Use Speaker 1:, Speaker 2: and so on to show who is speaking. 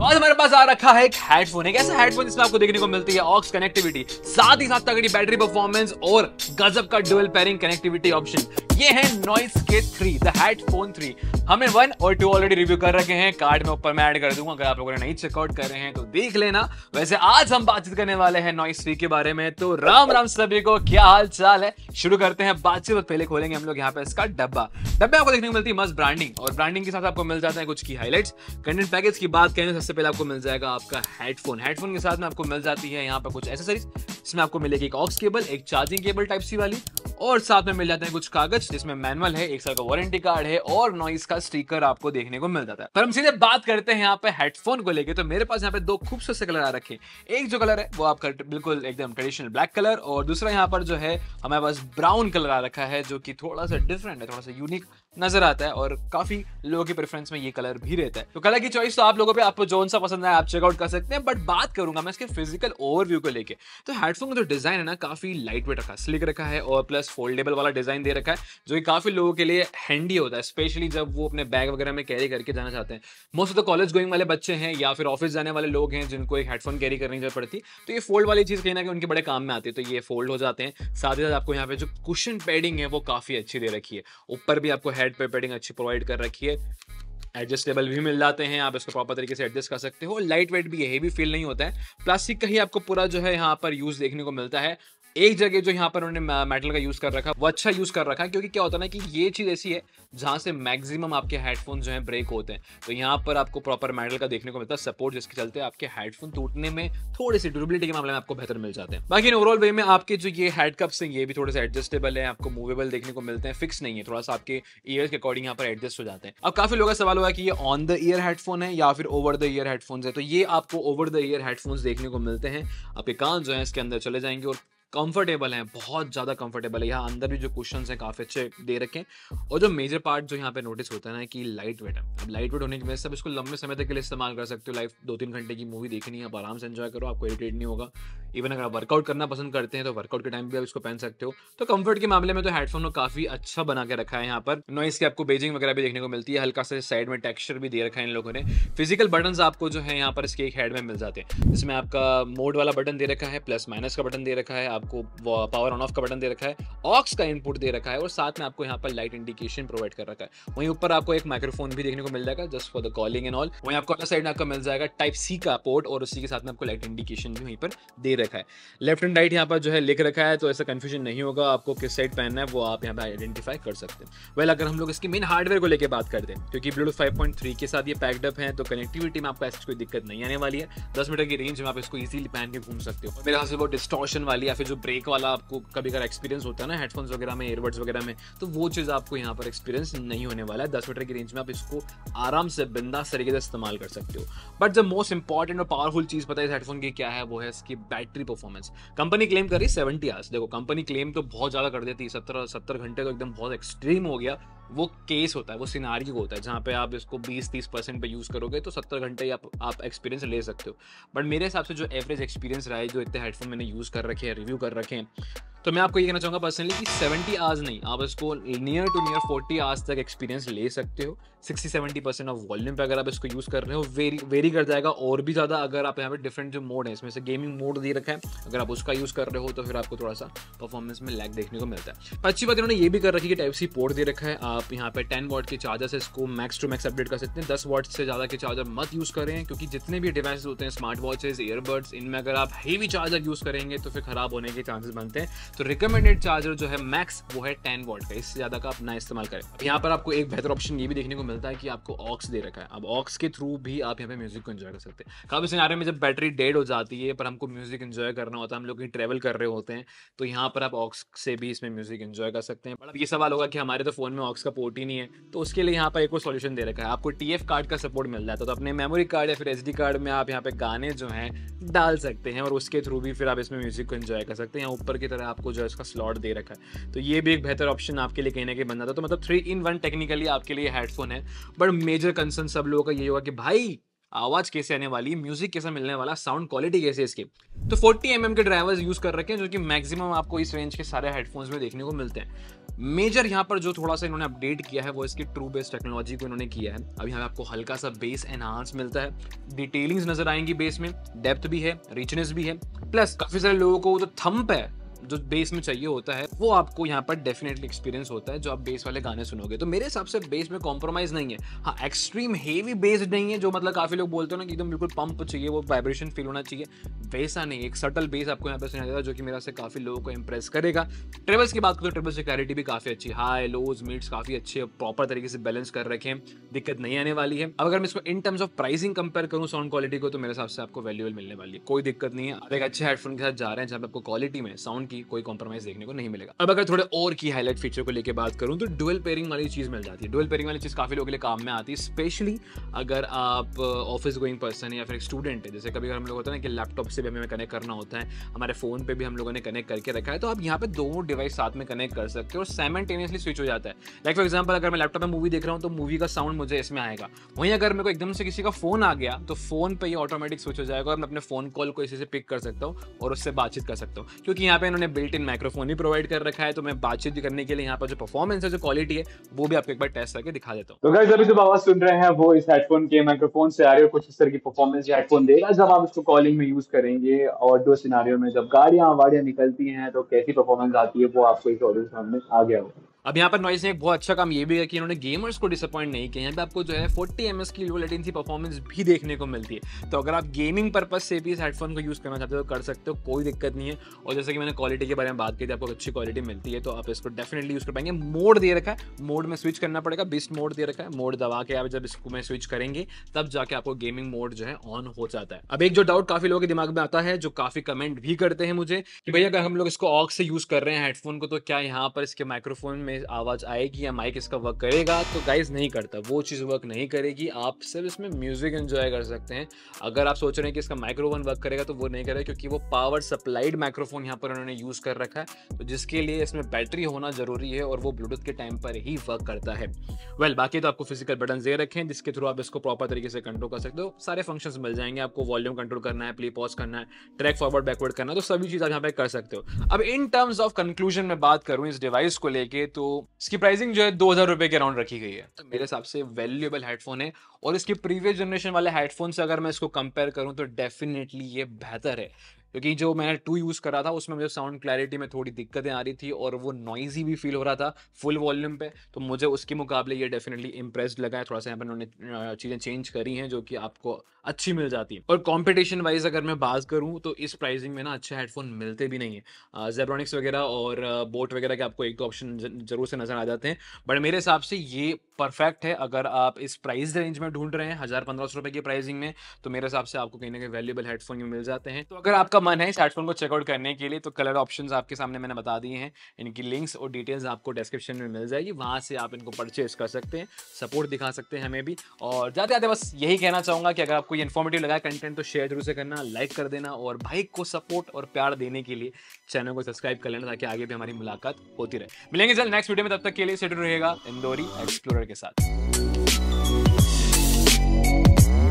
Speaker 1: आज हमारे पास आ रखा है एक हेडफोन, एक ऐसा हेडफोन जिसमें आपको देखने को मिलती है ऑक्स कनेक्टिविटी, साथ ही साथ तगड़ी बैटरी परफॉर्मेंस और गजब का डुअल पेयरिंग कनेक्टिविटी ऑप्शन। ये है नॉइस के 3, द हेडफोन 3। हमने 1 और 2 ऑलरेडी रिव्यू कर रखे हैं, कार्ड में ऊपर मैं ऐड कर दूंगा, अगर आप लोगों ने नहीं चेकआउट कर रहे हैं तो देख लेना। वैसे आज हम बातचीत करने वाले हैं नॉइस 3 के बारे में, तो राम राम सभी को, क्या हाल चाल है। शुरू करते हैं बातचीत। तो पहले खोलेंगे हम लोग यहाँ पे इसका डब्बा आपको देखने को मिलती है मस्त ब्रांडिंग, और ब्रांडिंग के साथ आपको मिल जाता है कुछ की हाइलाइट्स। कंटेंट पैकेज की बात करें सबसे पहले आपको मिल जाएगा आपका हेडफोन के साथ में आपको मिल जाती है यहाँ पर कुछ एसेसरीज, जिसमें आपको मिलेगी एक ऑक्स केबल, एक चार्जिंग केबल टाइप सी वाली, और साथ में मिल जाते हैं कुछ कागज जिसमें मैनुअल है, 1 साल का वारंटी कार्ड है और नॉइस का स्टिकर आपको देखने को मिल जाता है। पर हम सीधे बात करते हैं यहाँ पे हेडफोन को लेके। तो मेरे पास यहाँ पे 2 खूबसूरत से कलर आ रखे हैं। एक जो कलर है वो आपका बिल्कुल एकदम ट्रेडिशनल ब्लैक कलर, और दूसरा यहाँ पर जो है हमारे पास ब्राउन कलर आ रखा है, जो कि थोड़ा सा डिफरेंट है, थोड़ा सा यूनिक नजर आता है, और काफी लोगों की प्रेफरेंस में ये कलर भी रहता है। तो कलर की चॉइस तो आप लोगों पे, आपको जो सा पसंद है आप चेकआउट कर सकते हैं। बट बात करूंगा मैं इसके फिजिकल ओवरव्यू को लेके, तो हेडफोन का जो डिजाइन है ना, काफी लाइट वेट रखा, स्लिक रखा है, और प्लस फोल्डेबल वाला डिजाइन दे रखा है, जो कि काफी लोगों के लिए हैंडी होता है, स्पेशली जब वो अपने बैग वगैरह में कैरी करके जाना चाहते हैं। Most of the college going वाले बच्चे हैं या फिर ऑफिस जाने वाले लोग हैं जिनको एक हेडफोन कैरी करने की जरूरत पड़ती है, तो ये फोल्ड वाली चीज कहीं ना कहीं उनके बड़े काम में आती है, तो ये फोल्ड हो जाते हैं। साथ ही साथ आपको यहाँ पे जो कुशन पैडिंग है वो काफी अच्छी दे रखी है, ऊपर भी आपको हेड पे पैडिंग अच्छी प्रोवाइड कर रखी है। एडजस्टेबल भी मिल जाते हैं, आप इसको प्रॉपर तरीके से एडजस्ट कर सकते हो। लाइट वेट भी है, हेवी फील नहीं होता है। प्लास्टिक का ही आपको पूरा जो है यहाँ पर यूज देखने को मिलता है। एक जगह जो यहाँ पर उन्होंने मेटल का यूज कर रखा है वो अच्छा यूज कर रखा है, क्योंकि क्या होता है ना कि ये चीज ऐसी है जहां से मैक्सिमम आपके हेडफोन जो है ब्रेक होते हैं, तो यहाँ पर आपको प्रॉपर मेटल का देखने को मिलता है सपोर्ट, जिसके चलते आपके हेडफोन टूटने में थोड़ी सी ड्यूरेबिलिटी के मामले में आपको बेहतर मिल जाते हैं। बाकी ओवरऑल वे में आपके जो ये हेड कप्स हैं ये भी थोड़े से एडजस्टेबल है, आपको मूवेबल देखने को मिलते हैं, फिक्स नहीं है, थोड़ा सा आपके ईयर्स के अकॉर्डिंग यहाँ पर एडजस्ट हो जाते हैं। अब काफी लोगों का सवाल हुआ कि ये ऑन द ईयर हेडफोन है या फिर ओवर द ईयर हेडफोन्स है, तो ये आपको ओवर द ईयर हेडफोन्स देखने को मिलते हैं। आपके कान जो है इसके अंदर चले जाएंगे और कंफर्टेबल है, बहुत ज़्यादा कंफर्टेबल है। यहाँ अंदर भी जो कुशन्स हैं काफ़ी अच्छे दे रखे हैं, और जो मेजर पार्ट जो यहाँ पे नोटिस होता है ना कि लाइट वेट है। अब लाइट वेट होने की वजह से आप इसको लंबे समय तक के लिए इस्तेमाल कर सकते हो। लाइफ 2-3 घंटे की मूवी देखनी है, आप आराम से एंजॉय करो, आपको इरिटेट नहीं होगा। इवन अगर आप वर्कआउट करना पसंद करते हैं तो वर्कआउट के टाइम भी आप इसको पहन सकते हो। तो कंफर्ट के मामले में तो हेडफोन को काफ़ी अच्छा बना के रखा है। यहाँ पर नॉइस की आपको बेजिंग वगैरह भी देखने को मिलती है, हल्का से साइड में टेक्सचर भी दे रखा है इन लोगों ने। फिजिकल बटन आपको जो है यहाँ पर इसके एक हेड में मिल जाते हैं, जिसमें आपका मोड वाला बटन दे रखा है, प्लस माइनस का बटन दे रखा है, आपको पावर ऑन ऑफ का बटन दे रखा है, ऑक्स का इनपुट दे रखा है, और साथ में आपको यहाँ पर लाइट इंडिकेशन प्रोवाइड कर रखा है। वहीं ऊपर आपको एक माइक्रोफोन भी देखने को मिल जाएगा just for the calling and all. वहीं आपको अदर साइड में आपको मिल जाएगा टाइप सी का पोर्ट, और उसी के साथ में आपको लाइट इंडिकेशन भी वहीं पर दे रखा है। लेफ्ट एंड राइट यहाँ पर जो है लिख रखा है, तो ऐसा कंफ्यूजन नहीं होगा, आपको किस साइड पहनना है वो आप यहाँ पे आइडेंटिफाई कर सकते हैं। वेल, अगर हम लोग इसकी मेन हार्डवेयर को लेकर बात करते हैं, क्योंकि ब्लूटूथ 5.3 के साथ ये पैक्ड अप है, तो कनेक्टिविटी में आपको ऐसी कोई दिक्कत नहीं आने वाली है। 10 मीटर की रेंज में आप इसको इजीली पहन के घूम सकते हो। मेरे ख्याल से वो डिस्टॉर्शन वाली या फिर जो ब्रेक वाला आपको कभी कभी एक्सपीरियंस होता है ना हेडफोन्स वगैरह में, ईयरबड्स वगैरह में, तो वो चीज़ आपको यहाँ पर एक्सपीरियंस नहीं होने वाला है। 10 मीटर की रेंज में आप इसको आराम से बिंदास तरीके से इस्तेमाल कर सकते हो। बट जो मोस्ट इंपॉर्टेंट और पावरफुल चीज़ पता है इस हेडफोन की क्या है, वो है इसकी बैटरी परफॉर्मेंस। कंपनी क्लेम कर रही है 70 आवर्स। देखो, कंपनी क्लेम तो बहुत ज़्यादा कर देती है, 70 घंटे तो एकदम बहुत एक्सट्रीम हो गया। वो केस होता है, वो सिनारियो होता है जहाँ पे आप इसको 20-30% पे यूज़ करोगे तो 70 घंटे आप एक्सपीरियंस ले सकते हो। बट मेरे हिसाब से जो एवरेज एक्सपीरियंस रहा है, जो इतने हेडफोन मैंने यूज़ कर रखे हैं, रिव्यू कर रखे हैं, तो मैं आपको ये कहना चाहूँगा पर्सनली कि 70 आवर्स नहीं, आप इसको नियर टू नियर 40 आवर्स तक एक्सपीरियंस ले सकते हो। 60-70% ऑफ वॉल्यूम पे अगर आप इसको यूज़ कर रहे हो, वेरी कर जाएगा और भी ज़्यादा। अगर आप यहाँ पे डिफरेंट जो मोड है, इसमें से गेमिंग मोड दे रखा है, अगर आप उसका यूज़ कर रहे हो तो फिर आपको थोड़ा सा परफॉर्मेंस में लैग देखने को मिलता है। अच्छी बात इन्होंने ये भी कर रखी है कि टाइप सी पोर्ट दे रखा है। आप यहाँ पे 10 वाट के चार्जर से इसको मैक्स टू मैक्स अपडेट कर सकते हैं। 10 वाट से ज़्यादा के चार्जर मत यूज़ करें, क्योंकि जितने भी डिवाइसेस होते हैं, स्मार्ट वॉचेस, ईयरबड्स, इनमें अगर आप हेवी चार्जर यूज़ करेंगे तो फिर खराब होने के चांसेस बनते हैं। तो रिकमेंडेड चार्जर जो है मैक्स वो है 10 वाट का, इससे ज़्यादा का आप ना इस्तेमाल करें। यहाँ पर आपको एक बेहतर ऑप्शन ये भी देखने को मिलता है कि आपको ऑक्स दे रखा है। अब ऑक्स के थ्रू भी आप यहाँ पे म्यूजिक को एंजॉय कर सकते हैं। काफी सिनारियों में जब बैटरी डेड हो जाती है पर हमको म्यूजिक एंजॉय करना होता है, हम लोग कहीं ट्रैवल कर रहे होते हैं, तो यहाँ पर आप ऑक्स से भी इसमें म्यूजिक एंजॉय कर सकते हैं। बट अब ये सवाल होगा कि हमारे तो फोन में ऑक्स का पोर्ट ही नहीं है, तो उसके लिए यहाँ पर एक और सॉल्यूशन दे रखा है, आपको TF कार्ड का सपोर्ट मिल जाता है। तो अपने मेमोरी कार्ड या फिर SD कार्ड में आप यहाँ पे गाने जो हैं डाल सकते हैं, और उसके थ्रू भी फिर आप इसमें म्यूजिक को एंजॉय कर सकते हैं। यहाँ ऊपर की तरह आपको जो है इसका स्लॉट दे रखा है, तो ये भी एक बेहतर ऑप्शन आपके लिए कहीं ना कहीं बन जाता है। तो मतलब 3 in 1 टेक्निकली आपके लिए हेडफोन है। बट मेजर कंसर्न सब लोगों का ये होगा कि भाई आवाज कैसे आने वाली, म्यूजिक कैसा मिलने वाला, साउंड क्वालिटी कैसे इसकी। तो 40 mm के ड्राइवर्स यूज कर रखे हैं जो कि मैक्सिमम आपको इस रेंज के सारे हेडफोन्स में देखने को मिलते हैं। मेजर यहाँ पर जो थोड़ा सा इन्होंने अपडेट किया है वो इसकी ट्रू बेस टेक्नोलॉजी को इन्होंने किया है। अब यहाँ पे आपको हल्का सा बेस एनहांस मिलता है, डिटेलिंग्स नजर आएंगी बेस में, डेप्थ भी है, रिचनेस भी है, प्लस काफी सारे लोगों को जो थंप है जो बेस में चाहिए होता है वो आपको यहाँ पर डेफिनेटली एक्सपीरियंस होता है जो आप बेस वाले गाने सुनोगे। तो मेरे हिसाब से बेस में कॉम्प्रोमाइज नहीं है। हाँ, एक्सट्रीम हेवी बेस नहीं है जो मतलब काफी लोग बोलते हो ना कि एकदम बिल्कुल पंप चाहिए, वो वाइब्रेशन फील होना चाहिए, वैसा नहीं। एक सटल बेस आपको यहाँ पे सुना जाएगा जो कि मेरा से काफी लोगों को इंप्रेस करेगा। ट्रेबल्स की बात करो तो ट्रेबल्स की क्लैरिटी भी काफी अच्छी, हाई लोज मिड्स काफी अच्छे प्रॉपर तरीके से बैलेंस कर रखे हैं, दिक्कत नहीं आने वाली है। अब अगर मैं इसको in terms of pricing compare करूँ साउंड क्वालिटी को तो मेरे हिसाब से आपको वैल्यूएबल मिलने वाली है, कोई दिक्कत नहीं है। आप एक अच्छे हेडफोन के साथ जा रहे हैं जहाँ पे आपको क्वालिटी में साउंड की कोई कॉम्प्रोमाइज देखने को नहीं मिलेगा। अब अगर थोड़े और की हाईलाइट फीचर को लेके बात करूं तो डुअल पेयरिंग वाली चीज मिल जाती है। डुअल पेयरिंग वाली चीज काफी लोगों के लिए काम में आती है, स्पेशली अगर आप ऑफिस गोइंग पर्सन है या फिर एक स्टूडेंट है। जैसे कभी हम लोग होता है ना कि लैपटॉप से भी हमें कनेक्ट करना होता है, हमारे फोन पे भी हम लोगों ने कनेक्ट करके रखा है, तो आप यहाँ पे दोनों डिवाइस साथ में कनेक्ट कर सकते हो और साइमल्टेनियसली स्विच हो जाता है। लाइक फॉर एग्जाम्पल अगर मैं लैपटॉप में मूवी देख रहा हूँ तो मूवी का साउंड मुझे इसमें आएगा, वहीं अगर मेरे को एकदम से किसी का फोन आ गया तो फोन पे ये ऑटोमेटिक स्विच हो जाएगा और मैं अपने फोन कॉल को इसी से पिक कर सकता हूँ और उससे बातचीत कर सकता हूँ, क्योंकि यहाँ पे इन्होंने बिल्ट इन माइक्रोफोन ही प्रोवाइड कर रखा है। तो मैं बातचीत करने के लिए यहाँ पर जो परफॉर्मेंस है, जो क्वालिटी है, वो भी आपको एक बार टेस्ट करके दिखा देता हूँ।
Speaker 2: तो गाइस अभी जो आवाज सुन रहे हैं वो इस हेडफोन के माइक्रोफोन से आ रही है। कुछ इस तरह की परफॉर्मेंस ये हेडफोन देगा जब आप इसको कॉलिंग में यूज करेंगे। और दो सिनारियो में जब गाड़ियां वाड़ियां निकलती हैं तो कैसी परफॉर्मेंस आती है वो आपको इस ऑडियो सामने आ गया होगा।
Speaker 1: अब यहाँ पर नॉइस ने एक बहुत अच्छा काम ये भी है कि इन्होंने गेमर्स को डिसअपॉइंट नहीं किया। यहाँ पे आपको जो है 40 ms की लो लेटेंसी परफॉर्मेंस भी देखने को मिलती है। तो अगर आप गेमिंग पर्पस से भी इस हेडफोन को यूज़ करना चाहते हो तो कर सकते हो, कोई दिक्कत नहीं है। और जैसे कि मैंने क्वालिटी के बारे में बात की थी, आपको अच्छी क्वालिटी मिलती है तो आप इसको डेफिनेटली यूज़ कर पाएंगे। मोड दे रखा है, मोड में स्विच करना पड़ेगा, बिस्ट मोड दे रखा है, मोड दबा के आप जब इसको में स्विच करेंगे तब जाके आपको गेमिंग मोड जो है ऑन हो जाता है। अब एक जो डाउट काफी लोगों के दिमाग में आता है, जो काफी कमेंट भी करते हैं मुझे कि भैया अगर हम लोग इसको ऑक्स से यूज कर रहे हैं हेडफोन को तो क्या यहाँ पर इसके माइक्रोफोन में आवाज आएगी या माइक इसका वर्क करेगा? तो गाइस नहीं करता, वो चीज़ वर्क नहीं करेगी। आप सिर्फ इसमें म्यूजिक एंजॉय कर सकते हैं। अगर आप सोच रहे हैं कि इसका माइक्रोफोन वर्क करेगा तो वो नहीं करेगा, क्योंकि वो पावर सप्लाइड माइक्रोफोन यहाँ पर उन्होंने यूज़ कर रखा है, तो जिसके लिए इसमें बैटरी होना जरूरी है और वो ब्लूटूथ के टाइम पर ही वर्क करता है। बाकी तो आपको फिजिकल बटन दे रखे हैं जिसके थ्रू आप इसको प्रॉपर तरीके से कंट्रोल कर सकते हो। सारे फंक्शंस मिल जाएंगे आपको, वॉल्यूम कंट्रोल करना है, प्ले पॉज करना है, ट्रैक फॉरवर्ड बैकवर्ड करना है, तो सभी चीज़ आप यहाँ पे कर सकते हो। अब इन टर्म्स ऑफ कंक्लूजन में बात करूँ इस डिवाइस को लेके तो इसकी प्राइसिंग जो है 2000 रुपए के अराउंड रखी गई है। तो मेरे हिसाब से वैल्यूएबल हेडफोन है और इसके प्रीवियस जनरेशन वाले हेडफोन से अगर मैं इसको कंपेयर करूं तो डेफिनेटली ये बेहतर है, क्योंकि जो मैंने 2 यूज़ करा था उसमें मुझे साउंड क्लैरिटी में थोड़ी दिक्कतें आ रही थी और वो नॉइजी भी फील हो रहा था फुल वॉल्यूम पे। तो मुझे उसके मुकाबले ये डेफिनेटली इंप्रेस्ड लगा है। थोड़ा सा यहाँ पर उन्होंने चीज़ें चेंज करी हैं जो कि आपको अच्छी मिल जाती है। और कंपटीशन वाइज अगर मैं बात करूँ तो इस प्राइसिंग में ना अच्छे हेडफोन मिलते भी नहीं है। जेब्रॉनिक्स वगैरह और बोट वगैरह के आपको एक दो ऑप्शन जरूर से नजर आ जाते हैं, बट मेरे हिसाब से ये परफेक्ट है। अगर आप इस प्राइस रेंज में ढूंढ रहे हैं 1000-1500 रुपए की प्राइसिंग में, तो मेरे हिसाब से आपको कहीं ना कहीं वैल्यूएबल हेडफोन में मिल जाते हैं। तो अगर आपका मन है इस हेडफोन को चेकआउट करने के लिए तो कलर ऑप्शंस आपके सामने मैंने बता दिए हैं, इनकी लिंक्स और डिटेल्स आपको डिस्क्रिप्शन में मिल जाएगी, वहां से आप इनको परचेज कर सकते हैं, सपोर्ट दिखा सकते हैं हमें भी। और जाते जाते बस यही कहना चाहूंगा कि अगर आपको ये इन्फॉर्मेटिव लगा कंटेंट तो शेयर जरूर से करना, लाइक कर देना और भाई को सपोर्ट और प्यार देने के लिए चैनल को सब्सक्राइब कर लेना ताकि आगे भी हमारी मुलाकात होती रहे। मिलेंगे जल्द नेक्स्ट वीडियो में, तब तक के लिए सेट रहेगा इंदौरी एक्सप्लोरर के साथ।